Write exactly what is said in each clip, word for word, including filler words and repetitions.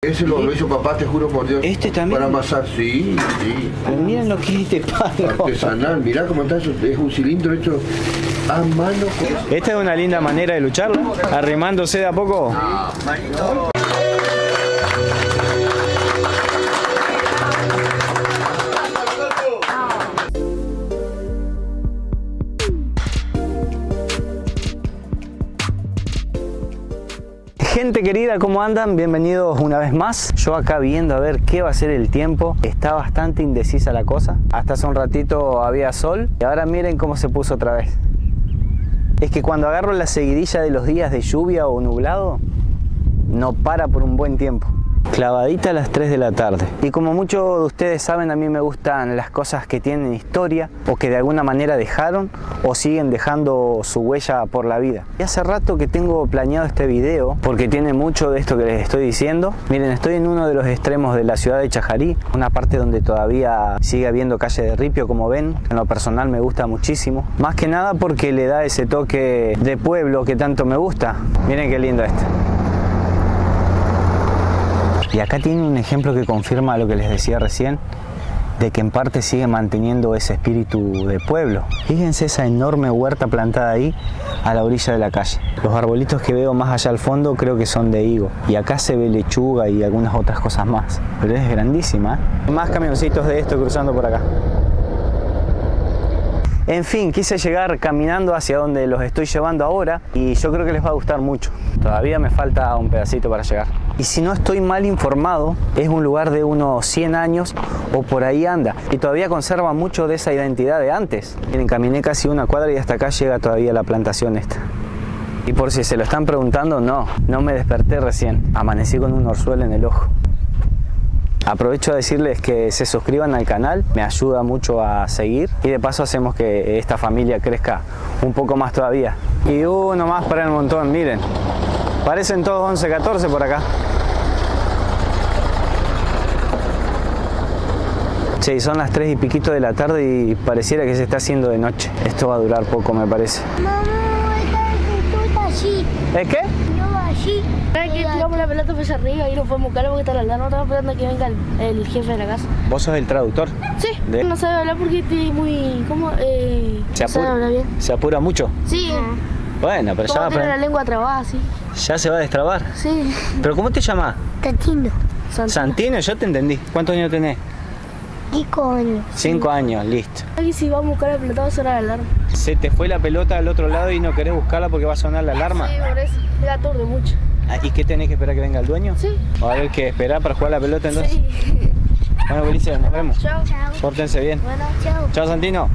Ese lo, lo hizo papá, te juro por Dios. ¿Este también? Para amasar, sí, sí. Pero miren lo que es este palo. Artesanal, mirá cómo está eso. Es un cilindro hecho a mano. Esta es una linda manera de lucharla, arrimándose de a poco. No. Gente querida, ¿cómo andan? Bienvenidos una vez más. Yo acá viendo a ver qué va a ser el tiempo. Está bastante indecisa la cosa. Hasta hace un ratito había sol y ahora miren cómo se puso otra vez. Es que cuando agarro la seguidilla de los días de lluvia o nublado, no para por un buen tiempo. Clavadita a las tres de la tarde. Y como muchos de ustedes saben, a mí me gustan las cosas que tienen historia o que de alguna manera dejaron o siguen dejando su huella por la vida. Y hace rato que tengo planeado este video porque tiene mucho de esto que les estoy diciendo. Miren, estoy en uno de los extremos de la ciudad de Chajarí, una parte donde todavía sigue habiendo calle de ripio, como ven. En lo personal me gusta muchísimo. Más que nada porque le da ese toque de pueblo que tanto me gusta. Miren qué lindo este. Y acá tiene un ejemplo que confirma lo que les decía recién, de que en parte sigue manteniendo ese espíritu de pueblo. Fíjense esa enorme huerta plantada ahí a la orilla de la calle. Los arbolitos que veo más allá al fondo creo que son de higo. Y acá se ve lechuga y algunas otras cosas más. Pero es grandísima, ¿eh? Más camioncitos de esto cruzando por acá. En fin, quise llegar caminando hacia donde los estoy llevando ahora y yo creo que les va a gustar mucho. Todavía me falta un pedacito para llegar. Y si no estoy mal informado, es un lugar de unos cien años o por ahí anda. Y todavía conserva mucho de esa identidad de antes. Miren, caminé casi una cuadra y hasta acá llega todavía la plantación esta. Y por si se lo están preguntando, no, no me desperté recién. Amanecí con un orzuelo en el ojo. Aprovecho a decirles que se suscriban al canal, me ayuda mucho a seguir y de paso hacemos que esta familia crezca un poco más todavía. Y uno más para el montón, miren, parecen todos once, catorce por acá. Che, son las tres y piquito de la tarde y pareciera que se está haciendo de noche. Esto va a durar poco, me parece. Mamá, está allí. ¿Es qué? No, allí. ¿Sabes que tiramos la pelota pues arriba y no podemos buscar porque está la alarma? Estamos esperando a que venga el, el jefe de la casa. ¿Vos sos el traductor? Sí, ¿De? No sabe hablar porque es muy... ¿Cómo? Eh, ¿Se no sabe apura, hablar bien. ¿Se apura mucho? Sí. Bueno, pero ya va ¿Cómo a tiene la aprender. lengua trabada así? ¿Ya se va a destrabar? Sí. ¿Pero cómo te llamás? Tatino. Santino. Santino, yo te entendí. ¿Cuántos años tenés? Cinco años. Cinco años, listo. Aquí si vamos a buscar la pelota va a sonar la alarma. Se te fue la pelota al otro lado y no querés buscarla porque va a sonar la alarma. Sí, por eso. Me aturde mucho. Ah, ¿y qué tenés que esperar que venga el dueño? Sí. ¿O va a haber que esperar para jugar la pelota entonces? Sí. Bueno, Belice, nos vemos. Chao. Chao. Pórtense bien. Bueno, Chao. Chao, Santino.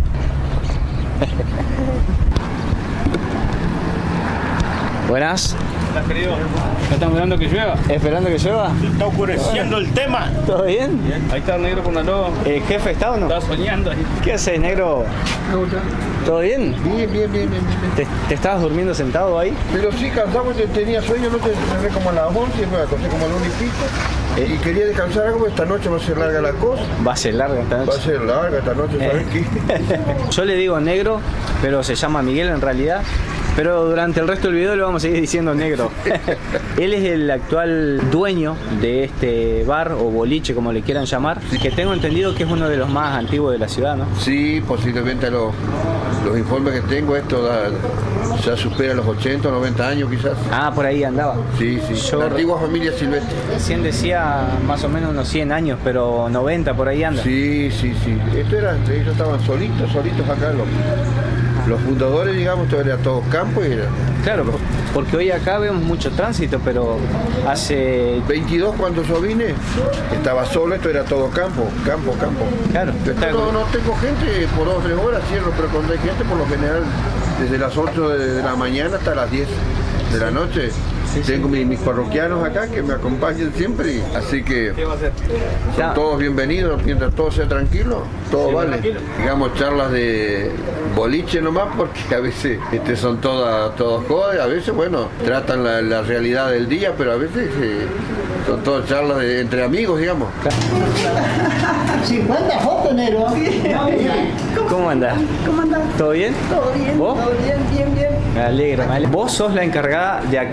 Buenas. ¿Estás querido? ¿Ya están mirando que llueva? ¿Esperando que llueva? Se está oscureciendo el tema. ¿Todo bien? Ahí está el negro con la loba. ¿El jefe está o no? Está soñando ahí. ¿Qué haces, negro? ¿Todo bien? Bien, bien, bien, bien, bien. ¿Te, te estabas durmiendo sentado ahí? Pero sí, cansado, te- tenía sueño, no te cerré como a las once, me acosté como a las una y pico. Eh. Y quería descansar algo, esta noche va a ser larga la cosa. Va a ser larga esta Va a noche. ser larga esta noche, ¿sabes Eh. qué? Yo le digo negro, pero se llama Miguel en realidad. Pero durante el resto del video le vamos a seguir diciendo negro. Él es el actual dueño de este bar o boliche, como le quieran llamar, que tengo entendido que es uno de los más antiguos de la ciudad, ¿no? Sí, posiblemente los, los informes que tengo, esto da, ya supera los ochenta, noventa años quizás. Ah, por ahí andaba. Sí, sí, Yo- la antigua familia silvestre. Recién decía más o menos unos cien años, pero noventa por ahí anda. Sí, sí, sí. Esto era, ellos estaban solitos, solitos acá, los, los fundadores, digamos, todo era todo campo y era Claro, porque hoy acá vemos mucho tránsito, pero hace... veintidós cuando yo vine, estaba solo, esto era todo campo, campo, campo. Claro, Yo está- no, no tengo gente por dos o tres horas, cierro, pero cuando hay gente, por lo general, desde las ocho de, de la mañana hasta las diez de la noche. Tengo mis, mis parroquianos acá que me acompañan siempre, y- así que ¿Qué va a hacer? son Ya. todos bienvenidos, mientras todo sea tranquilo, todo Sí, vale. tranquilo. Digamos charlas de boliche nomás, porque a veces este, son todas todos jodas, a veces, bueno, tratan la, la realidad del día, pero a veces eh, son todas charlas de- entre amigos, digamos. cincuenta fotos, negro. ¿Cómo andás? ¿Cómo andás? ¿Todo bien? Todo bien, ¿Vos? todo bien, bien, bien. Me alegro, me alegro. Vos sos la encargada de aquella parte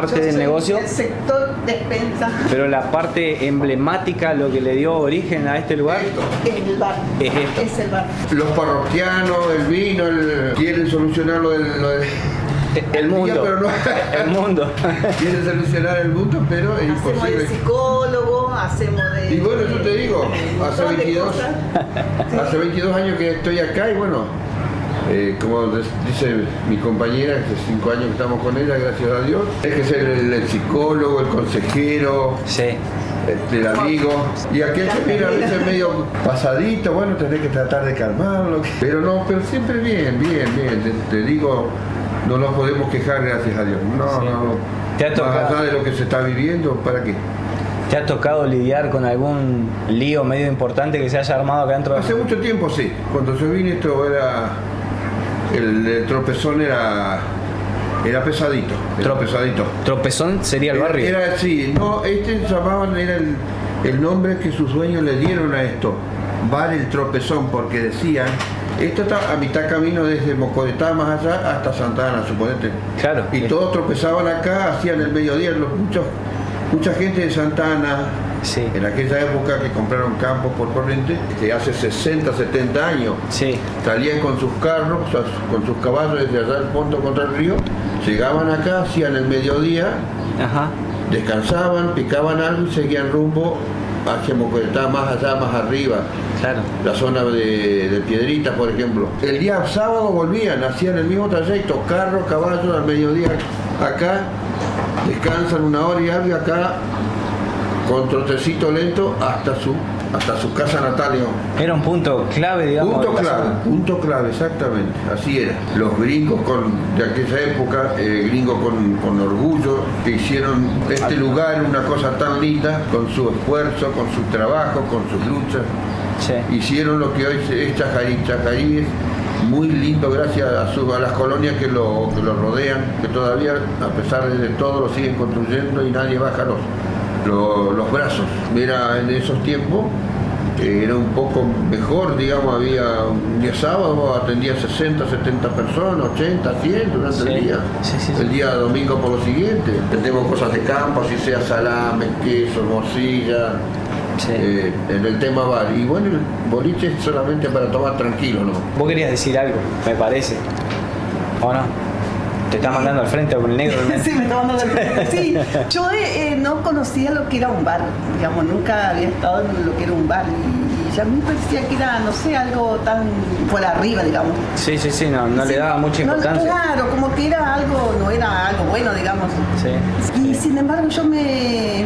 parte Yo del soy negocio. El sector despensa. Pero la parte emblemática, lo que le dio origen a este lugar, Es el bar. es esto. Es el bar. Los parroquianos, el vino, el- quieren solucionar lo del... lo del- El mundo. día, pero no. El mundo. quieren solucionar el mundo, pero es Hacemos de imposible. psicólogo, hacemos de... Y bueno, yo te digo, de un hace montón de veintidós, cosas. hace veintidós años que estoy acá y bueno, eh, como des- dice mi compañera, hace cinco años que estamos con ella, gracias a Dios, hay que ser el, el psicólogo, el consejero, Sí. este, el amigo. Y aquel que mira a veces medio pasadito, bueno, tenés que tratar de calmarlo. Pero no, pero siempre bien, bien, bien. Te, te digo, no nos podemos quejar, gracias a Dios. No, Sí. no. Te ha Más tocado. allá de lo que se está viviendo, ¿para qué? ¿Te ha tocado lidiar con algún lío medio importante que se haya armado acá dentro? Hace mucho tiempo sí. Cuando yo vine esto era... El, el tropezón era... Era pesadito. Era Trop- pesadito. Tropezón sería el Era, barrio. era así, no, este llamaban, era el, el nombre que sus dueños le dieron a esto, Bar El Tropezón, porque decían, esto está a mitad camino desde Mocoretá más allá hasta Santa Ana, suponete. Claro. Y todos tropezaban acá, hacían el mediodía, los, muchos, mucha gente de Santa Ana, Sí. en aquella época que compraron campos por corriente, que hace sesenta, setenta años, Sí. salían con sus carros, o sea, con sus caballos desde allá del fondo contra el río, llegaban acá, hacían el mediodía, Ajá. descansaban, picaban algo y seguían rumbo hacia Mocoretá, más allá, más arriba, Claro. la zona de, de Piedritas, por ejemplo. El día sábado volvían, hacían el mismo trayecto, carro, caballo, al mediodía acá, descansan una hora y algo y acá, con trotecito lento, hasta su, hasta su casa natal, digamos. Era un punto clave, digamos. Punto de la clave, zona. punto clave, exactamente, así era. Los gringos con, de aquella época, eh, gringos con, con orgullo, que hicieron este lugar una cosa tan linda, con su esfuerzo, con su trabajo, con sus luchas. Sí. Hicieron lo que hoy es Chajarí. Chajarí es muy lindo gracias a, su- a las colonias que lo, que lo rodean, que todavía, a pesar de todo, lo siguen construyendo y nadie baja los, los, los brazos. Era en esos tiempos, eh, era un poco mejor, digamos, había un día sábado, atendía sesenta, setenta personas, ochenta, cien durante Sí. el día. Sí, sí, sí. El día domingo por lo siguiente. Tenemos cosas de campo, así sea salames, queso, morcilla. Sí. Eh, en el tema bar. Y bueno, el boliche es solamente para tomar tranquilo, ¿no? Vos querías decir algo, me parece. ¿O no? Te está mandando al frente con el negro. ¿no? Sí, me está mandando el frente. Sí, yo eh, eh, no conocía lo que era un bar, digamos, nunca había estado en lo que era un bar y, y ya me parecía que era, no sé, algo tan por arriba, digamos. Sí, sí, sí, no, no Sí, le daba mucha no, importancia. claro, como que era algo, no era algo bueno, digamos. Sí. Y sin embargo yo me,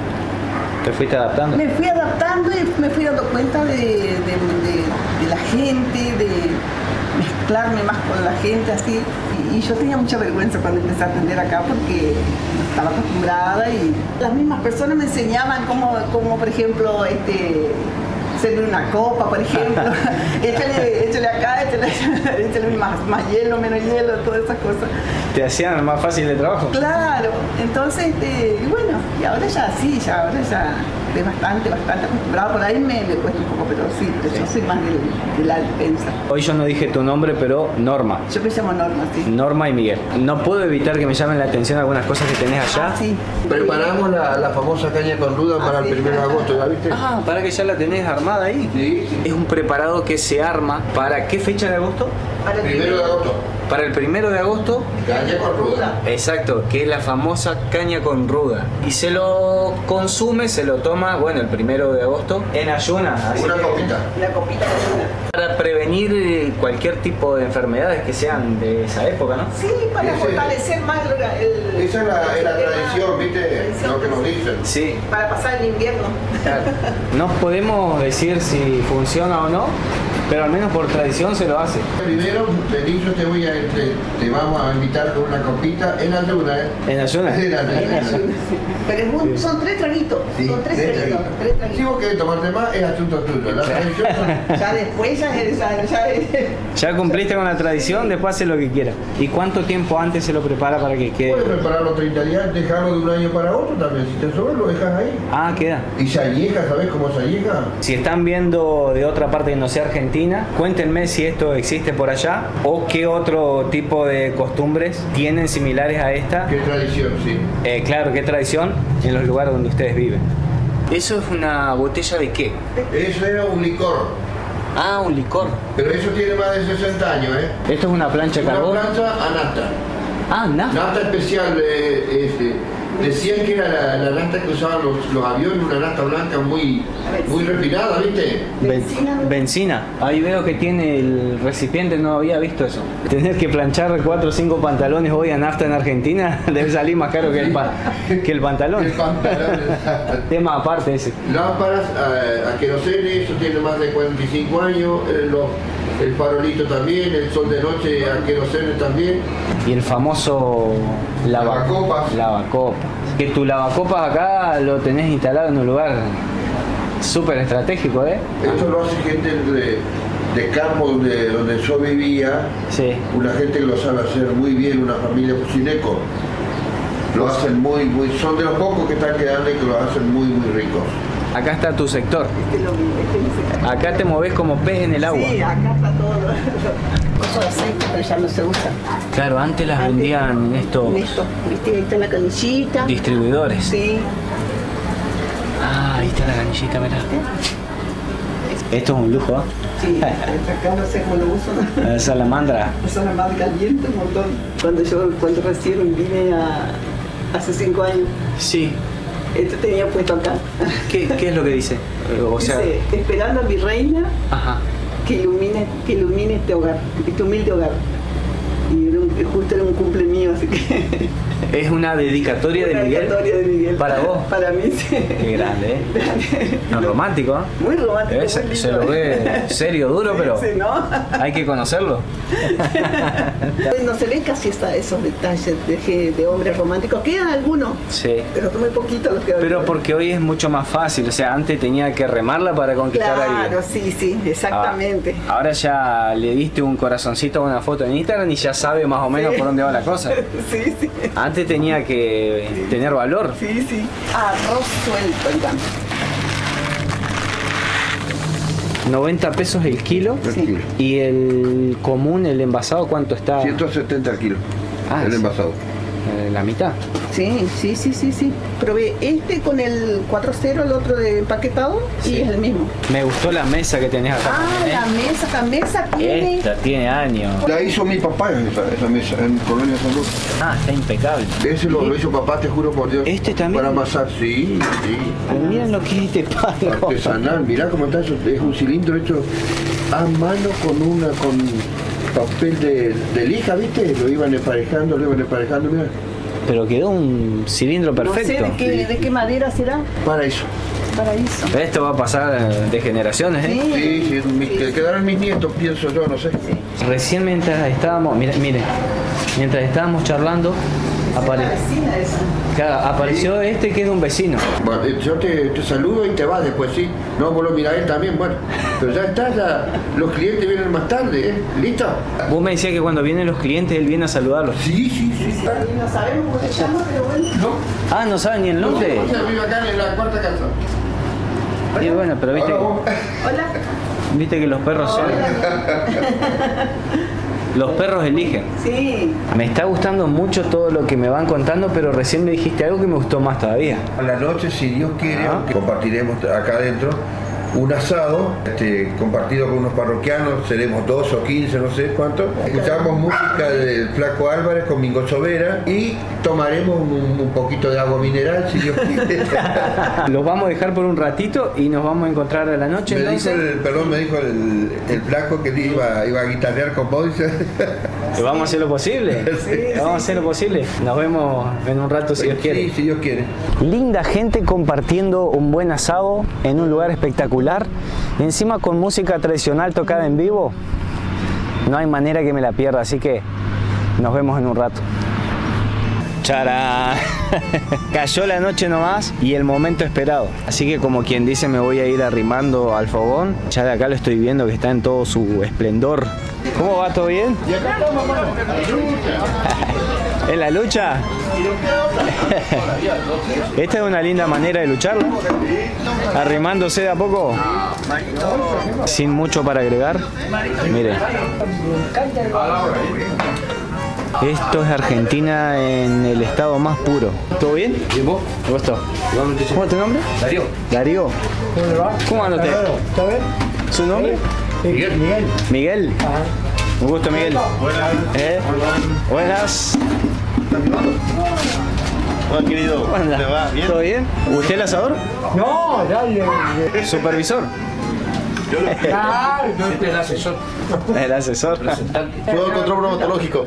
¿Te fuiste adaptando? me fui adaptando y me fui dando cuenta de, de- de- de la gente, de mezclarme más con la gente así. Y, y yo tenía mucha vergüenza cuando empecé a atender acá porque no estaba acostumbrada y las mismas personas me enseñaban cómo, cómo por ejemplo, este, servir una copa, por ejemplo. échale, échale acá, échale, échale más, más hielo, menos hielo, todas esas cosas. Te hacían más fácil el trabajo. Claro, entonces, este, y bueno, y ahora ya sí, ya ahora ya estoy bastante, bastante acostumbrado. Por ahí me, me cuesta un poco, pero sí, pero yo soy más del- de la despensa. Hoy yo no dije tu nombre, pero Norma. Yo me llamo Norma, sí. Norma y Miguel. No puedo evitar que me llamen la atención algunas cosas que tenés allá. Ah, sí. Preparamos la, la famosa caña con ruda para Ah, el sí. primero de agosto, ¿ya viste? Ah, para que ya la tenés armada ahí. Sí, sí. Es un preparado que se arma para ¿qué fecha de agosto? Para el Primero de agosto, Para el primero de agosto. caña con ruda. Exacto, que es la famosa caña con ruda. Y se lo consume, se lo toma, bueno, el primero de agosto en ayunas. así Una que- copita. La copita de luna. Para prevenir eh, cualquier tipo de enfermedades que sean de esa época, ¿no? Sí, para Ese- fortalecer más el... Esa es la, es la el- tradición, ¿viste? tradición, Lo que nos dicen. Sí. Para pasar el invierno. Claro. No podemos decir si funciona o no, pero al menos por tradición se lo hace. Primero, feliz, yo te voy a, te, te vamos a invitar con una copita en ayuna, ¿eh? En ayunas. En ayuna. Pero es un- son tres traguitos. Sí, Son tres tres tranquilo. Si vos querés tomarte más, es asunto tuyo. La tradición son- Ya después ya es... Ya, ya es- Ya cumpliste con la tradición, después hace lo que quiera. ¿Y cuánto tiempo antes se lo prepara para que quede? Puedes prepararlo treinta días, dejarlo de un año para otro también. Si te sobra, lo dejas ahí. Ah, queda. Y se añeja, ¿sabés cómo se añeja? Si están viendo de otra parte que no sea Argentina, cuéntenme si esto existe por allá o qué otro tipo de costumbres tienen similares a esta. Qué tradición, sí. Eh, claro, qué tradición en los lugares donde ustedes viven. ¿Eso es una botella de qué? Eso era un licor. Ah, un licor. Pero eso tiene más de sesenta años, ¿eh? Esto es una plancha de Una carbón. plancha a nafta. Ah, nafta. Nafta especial. Eh, este. Decían que era la, la nafta que usaban los, los aviones, una nafta blanca muy, muy refinada, ¿viste? Ben- Benzina. Ahí veo que tiene el recipiente, no había visto eso. Tener que planchar cuatro o cinco pantalones hoy a nafta en Argentina debe salir más caro que el, pa- que el pantalón. El pantalón, exacto. Tema aparte ese. Lámparas a, a querosene, eso tiene más de cuarenta y cinco años. eh, los- el farolito también, el sol de noche a querosene también. Y el famoso lava- Lavacopas. lavacopas. Que tu lavacopas acá lo tenés instalado en un lugar súper estratégico, ¿eh? Esto lo hace gente de, de campo donde, donde yo vivía, Sí. una gente que lo sabe hacer muy bien, una familia pucineco. Lo hacen muy, muy, son de los pocos que están quedando y que lo hacen muy, muy ricos. Acá está tu sector. Este lo vi, este no sé. Acá te moves como pez en el agua. Sí, acá está todo. Oso de aceite, pero ya no se usa. Claro, antes las Antes, vendían en estos En esto, viste, ahí está la canillita. distribuidores. Sí. Ah, ahí está la canillita, mirá. Esto es un lujo, ¿eh? Sí, acá no sé cómo lo uso. La salamandra. Es una más caliente un montón. Cuando yo, cuando recién vine a, hace cinco años, Sí. esto tenía puesto acá. ¿Qué, qué es lo que dice? Eh, O sea, Dice, esperando a mi reina ajá. que ilumine, que ilumine este hogar, este humilde hogar. Y era un- justo era un cumple mío, así que... Es una dedicatoria de Una Miguel. dedicatoria de Miguel. Para vos. Para mí, sí. Qué grande, ¿eh? No, romántico, ¿eh? Muy romántico. Eh, muy se, lindo. se lo ve serio, duro, pero Sí, ¿no? hay que conocerlo. No se ven casi esta- esos detalles de, ge- de hombres románticos. Quedan algunos, Sí. pero son muy poquitos los que Pero porque hoy es mucho más fácil, o sea, antes tenía que remarla para conquistar a alguien. Claro, sí, sí, exactamente. Ah, ahora ya le diste un corazoncito a una foto en Instagram y ya sabe más o menos Sí. por dónde va la cosa. Sí, sí, Antes tenía que tener valor. sí, sí. Arroz suelto, oigan. noventa pesos el kilo. El Sí. kilo. Y el común, el envasado, ¿cuánto está? ciento setenta kilos. Ah, el sí. envasado. Eh, la mitad. Sí, sí, sí, sí, sí. Probé este con el cuatro cero, el otro de empaquetado, Sí. y es el mismo. Me gustó la mesa que tenés acá. Ah, también, la ¿eh? mesa, la mesa tiene... Esta tiene años. La hizo mi papá esa, esa mesa en Colonia Salud. Ah, está impecable. Ese lo, lo hizo papá, te juro por Dios. ¿Este también? Para amasar, sí, sí. Pero miren lo que es este palo. Artesanal, mirá cómo está eso. Es un cilindro hecho a mano con una con papel de, de lija, ¿viste? Lo iban emparejando, lo iban emparejando, mira. Pero quedó un cilindro perfecto. No sé de qué, de qué madera será. Para eso. Paraíso. Esto va a pasar de generaciones, ¿eh? Sí, sí, mis- que quedarán mis nietos, pienso yo, no sé. Recién mientras estábamos, mire, mire, mientras estábamos charlando, apare- La vecina esa. claro, apareció este que es de un vecino. Bueno, eh, yo te, te saludo y te vas después, sí. No, vos lo mirás él también, bueno. Pero ya está, ya. Los clientes vienen más tarde, ¿eh? ¿Listo? Vos me decías que cuando vienen los clientes él viene a saludarlos. Sí, sí, sí. Y no sabemos cómo se llama, pero bueno. No, Ah, no saben ni el nombre. o sea, vive acá en la cuarta casa. Y bueno, pero viste, Ahora vos- Hola. viste que los perros son. Los perros eligen. Sí. Me está gustando mucho todo lo que me van contando, pero recién me dijiste algo que me gustó más todavía. A la noche, si Dios quiere, Ah. compartiremos acá adentro un asado este, compartido con unos parroquianos, seremos dos o quince, no sé cuánto. Escuchamos música del Flaco Álvarez con Mingo Sobera y tomaremos un, un poquito de agua mineral, si Dios quiere. Los vamos a dejar por un ratito y nos vamos a encontrar a la noche. Me dijo entonces. el, perdón, me dijo el, el Flaco que iba, iba a guitarrear con vos. dice. Que vamos a hacer lo posible. Vamos a hacer lo posible. Nos vemos en un rato si Dios quiere. Sí, si Dios quiere. Linda gente compartiendo un buen asado en un lugar espectacular. Y encima con música tradicional tocada en vivo. No hay manera que me la pierda, así que nos vemos en un rato. ¡Charán! Cayó la noche nomás y el momento esperado. Así que como quien dice, me voy a ir arrimando al fogón. Ya de acá lo estoy viendo que está en todo su esplendor. ¿Cómo va? ¿Todo bien? Y acá estamos, mamá. ¿En la lucha? Esta es una linda manera de luchar, ¿no? Arrimándose de a poco, sin mucho para agregar. Mire. Esto es Argentina en el estado más puro. ¿Todo bien? ¿Y vos? ¿Cómo estás? ¿Cómo es tu nombre? Darío. Darío. ¿Cómo le va? ¿Cómo anda usted? ¿Está bien? ¿Su nombre? Miguel. Miguel. Miguel. Un gusto, Miguel. Buenas. ¿Eh? Buenas. Hola, querido. ¿Cómo Anda. te va? ¿Bien? ¿Todo bien? ¿Usted el asador? No, dale. ¿Supervisor? Claro, Este es el asesor. El asesor. Todo el control bromatológico.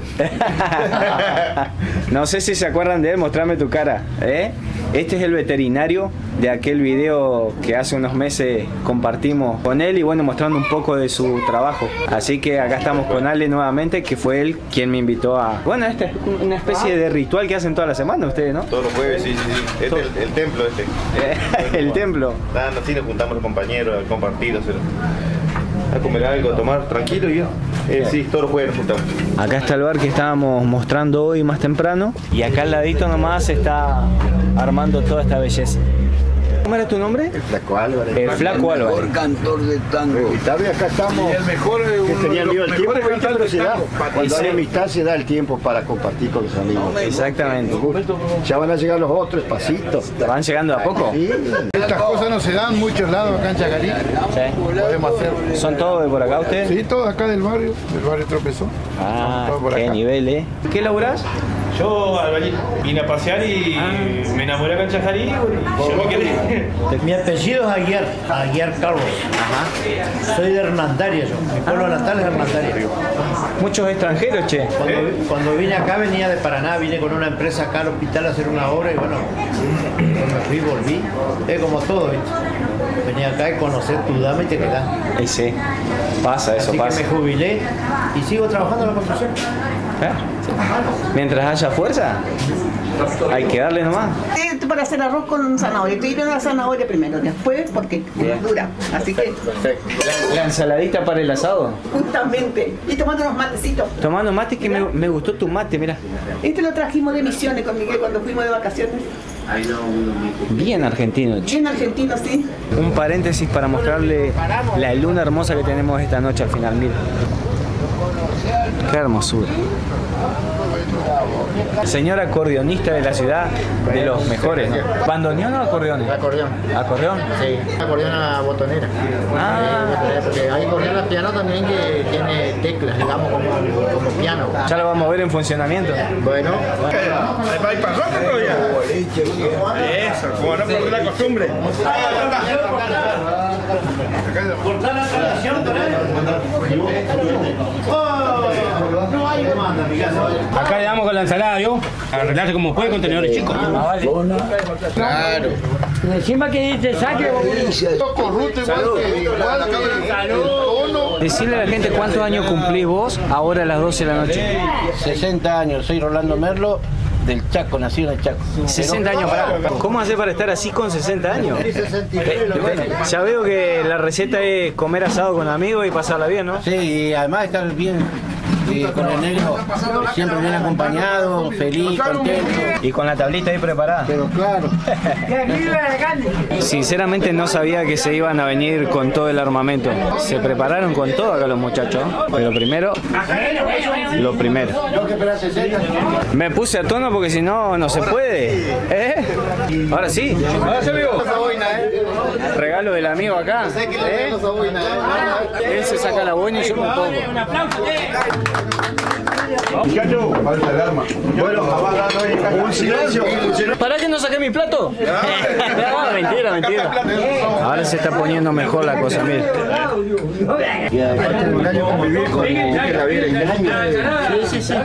No sé si se acuerdan de él, mostrame tu cara. ¿eh? Este es el veterinario de aquel video que hace unos meses compartimos con él y bueno, mostrando un poco de su trabajo. Así que acá estamos con Ale nuevamente, que fue él quien me invitó a... Bueno, esta es una especie de ritual que hacen toda la semana ustedes, ¿no? Todos los jueves, sí, sí, sí. Este es el, el templo este. El templo. Nada, así nos juntamos los compañeros a compartir, a, hacer, a comer algo, a tomar tranquilo y ya. Eh, sí, todos los jueves nos juntamos. Acá está el bar que estábamos mostrando hoy más temprano. Y acá al ladito nomás se está armando toda esta belleza. ¿Cómo era tu nombre? El Flaco Álvarez. El Flaco Álvarez. mejor cantor de tango. Y tal vez acá estamos. Y el mejor, que uno tenía de los lío el tiempo, mejores ¿viste? Pero se da. cantantes de tango. Cuando Sí. hay amistad se da el tiempo para compartir con los amigos. Exactamente. Ya van a llegar los otros, despacito. ¿Van llegando a poco? Sí. Estas cosas no se dan en muchos lados acá en Chacarí. Sí. Podemos hacer. ¿Son todos de por acá ustedes? Sí, todos acá del barrio, del barrio Tropezón. Ah, Todos por qué acá. nivel, ¿eh? ¿Qué laburás? Yo, albañil, vine a pasear y me enamoré acá en Chajarí y yo me quedé. Mi apellido es Aguiar, Aguiar Carlos. Soy de Hernandaria yo. Mi pueblo natal es Hernandaria. Muchos extranjeros, che. Cuando, cuando vine acá venía de Paraná, vine con una empresa acá al hospital a hacer una obra y bueno, cuando me fui volví. Es como todo, ¿viste? Venía acá y conocer tu dama y te quedás. Y sí, pasa, eso Así pasa. que me jubilé y sigo trabajando en la construcción. ¿Eh? Mientras haya fuerza, hay que darle nomás. Esto para hacer arroz con zanahoria. Estoy viendo la zanahoria primero, después porque es dura. Así que La ensaladita para el asado. justamente. Y tomando unos matecitos. Tomando mate, que me, me gustó tu mate, mira. Este lo trajimos de Misiones con Miguel cuando fuimos de vacaciones. Bien argentino, che. Bien argentino, sí. Un paréntesis para mostrarle la luna hermosa que tenemos esta noche al final, mira. Qué hermosura. Señor acordeonista de la ciudad, de los mejores, ¿no? ¿Bandoneón o acordeones? Acordeón. ¿Acordeón? Sí, acordeón a botonera. Ah. Eh, porque hay acordeón a piano también que tiene teclas, digamos, como, como piano. Ya lo vamos a ver en funcionamiento. Bueno. ¿Hay parroquia todavía? Eso, como no por la costumbre. Cortar la relación, no hay demanda, mi casa. Acá le damos con la ensalada, ¿yo? Arreglarse como puede con tenedores chicos. Claro. Encima que te saque, Corrupto igual que igual que tono. Decirle a la gente cuántos años cumplís vos ahora a las doce de la noche. sesenta años, soy Rolando Merlo, del Chaco, nacido en el Chaco. sesenta años para. ¿Cómo hacer para estar así con sesenta años? Eh, ya veo que la receta es comer asado con amigos y pasarla bien, ¿no? Sí, y además estar bien eh, con el negro, siempre bien acompañado, feliz, contento. Y con la tablita ahí preparada. Pero claro. Sinceramente no sabía que se iban a venir con todo el armamento. Se prepararon con todo acá los muchachos. Pero primero, lo primero. Me puse a tono porque si no, no se puede. ¿Eh? Ahora sí. Ahora sí, amigo. Regalo del amigo acá. ¿Eh? Él se saca la boina y yo un poco. Muchacho, falta el arma. Bueno, un silencio. ¿Para qué no saqué mi plato? No, mentira, mentira. Ahora se está poniendo mejor la cosa, mire. Y además tengo un año convivir con la vida. Sí, sí, sí.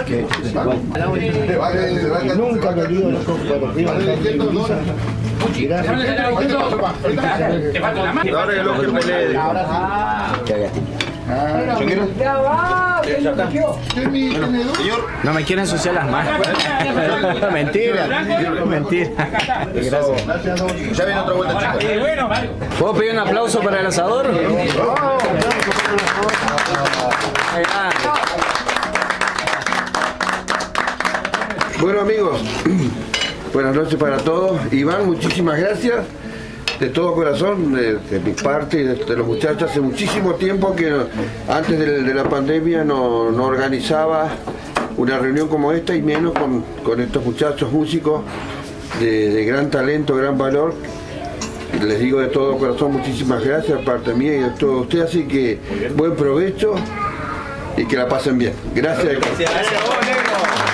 Nunca me dio los ojos cuando fui a la Te falta la mano. Ahora el ojo pelee. Cagaste. ¿Yo quiero? Ya está. Bueno, señor. No me quieren ensuciar las manos. Mentira. Mentira. Gracias. Ya viene otra vuelta, chicos. ¿Puedo pedir un aplauso para el asador? Bueno amigos, buenas noches para todos. Iván, muchísimas gracias. De todo corazón, de, de mi parte y de, de los muchachos, hace muchísimo tiempo que no, antes de, de la pandemia no, no organizaba una reunión como esta y menos con, con estos muchachos músicos de, de gran talento, gran valor. Les digo de todo corazón muchísimas gracias de parte mía y de todos ustedes, así que buen provecho y que la pasen bien. Gracias. Gracias, gracias a vos, negro.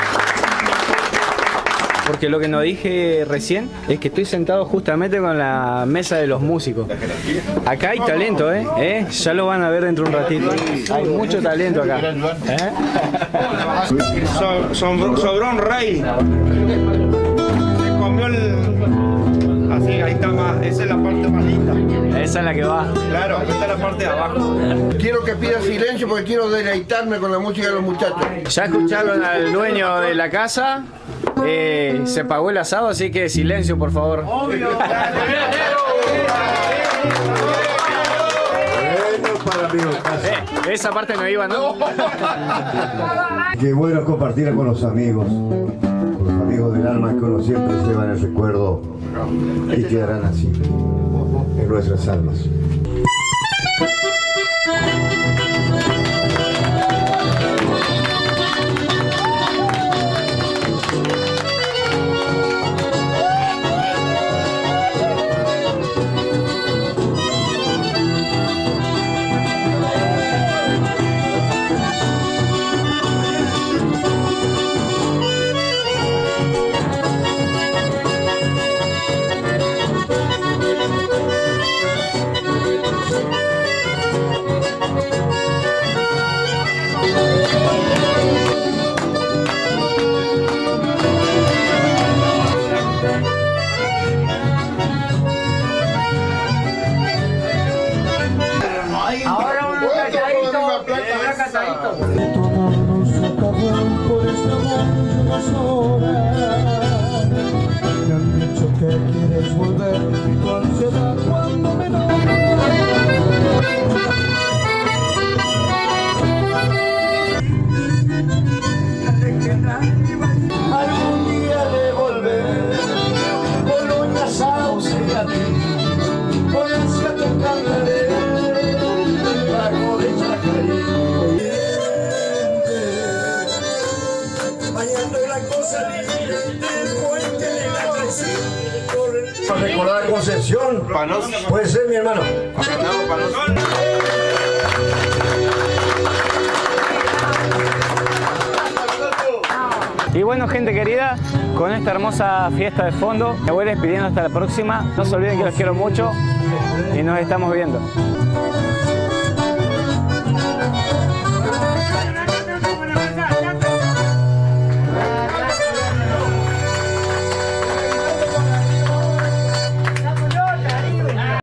Porque lo que no dije recién es que estoy sentado justamente con la mesa de los músicos. Acá hay talento, ¿eh? ¿Eh? Ya lo van a ver dentro de un ratito. Hay mucho talento acá. ¿Eh? So, so, sobró un rey. Se comió el... Así, ahí está más. Esa es la parte más linda. Esa es la que va. Claro, esta es la parte de abajo. Quiero que pida silencio porque quiero deleitarme con la música de los muchachos. Ya escucharon al dueño de la casa. Eh, se pagó el asado, así que silencio, por favor. Obvio. Eh, esa parte no iba, ¿no? Qué bueno es compartir con los amigos, con los amigos del alma que uno siempre lleva en el recuerdo y quedarán así, en nuestras almas. Recordar Concepción, Panos. Puede ser, mi hermano. Y bueno, gente querida, con esta hermosa fiesta de fondo, me voy despidiendo hasta la próxima. No se olviden que los quiero mucho y nos estamos viendo.